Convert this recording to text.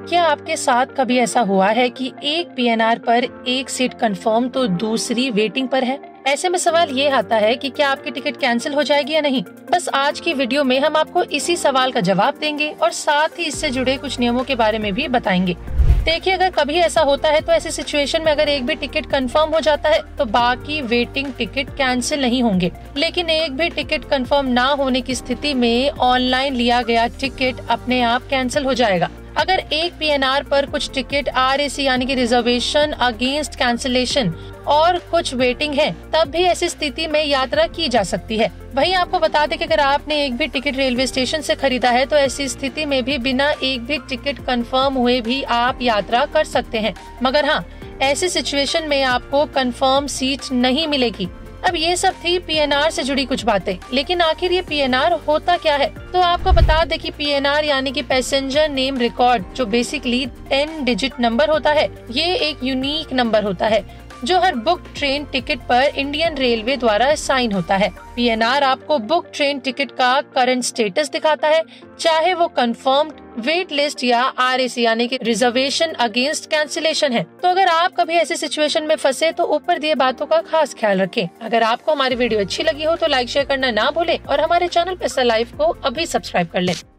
क्या आपके साथ कभी ऐसा हुआ है कि एक पीएनआर पर एक सीट कंफर्म तो दूसरी वेटिंग पर है? ऐसे में सवाल ये आता है कि क्या आपकी टिकट कैंसिल हो जाएगी या नहीं। बस आज की वीडियो में हम आपको इसी सवाल का जवाब देंगे और साथ ही इससे जुड़े कुछ नियमों के बारे में भी बताएंगे। देखिए, अगर कभी ऐसा होता है तो ऐसी सिचुएशन में अगर एक भी टिकट कंफर्म हो जाता है तो बाकी वेटिंग टिकट कैंसिल नहीं होंगे। लेकिन एक भी टिकट कंफर्म ना होने की स्थिति में ऑनलाइन लिया गया टिकट अपने आप कैंसिल हो जाएगा। अगर एक पीएनआर पर कुछ टिकट RAC यानी कि रिजर्वेशन अगेंस्ट कैंसिलेशन और कुछ वेटिंग है, तब भी ऐसी स्थिति में यात्रा की जा सकती है। वहीं आपको बता दें कि अगर आपने एक भी टिकट रेलवे स्टेशन से खरीदा है तो ऐसी स्थिति में भी बिना एक भी टिकट कंफर्म हुए भी आप यात्रा कर सकते हैं। मगर हाँ, ऐसी सिचुएशन में आपको कंफर्म सीट नहीं मिलेगी। अब ये सब थी पीएनआर से जुड़ी कुछ बातें, लेकिन आखिर ये पीएनआर होता क्या है? तो आपको बता दें कि पीएनआर यानी कि पैसेंजर नेम रिकॉर्ड, जो बेसिकली 10 डिजिट नंबर होता है, ये एक यूनिक नंबर होता है जो हर बुक ट्रेन टिकट पर इंडियन रेलवे द्वारा साइन होता है। पीएनआर आपको बुक ट्रेन टिकट का करंट स्टेटस दिखाता है, चाहे वो कंफर्म्ड, वेट लिस्ट या RAC यानी कि रिजर्वेशन अगेंस्ट कैंसिलेशन है। तो अगर आप कभी ऐसी सिचुएशन में फंसे तो ऊपर दिए बातों का खास ख्याल रखें। अगर आपको हमारी वीडियो अच्छी लगी हो तो लाइक शेयर करना ना भूलें और हमारे चैनल पेसा लाइव को अभी सब्सक्राइब कर लें।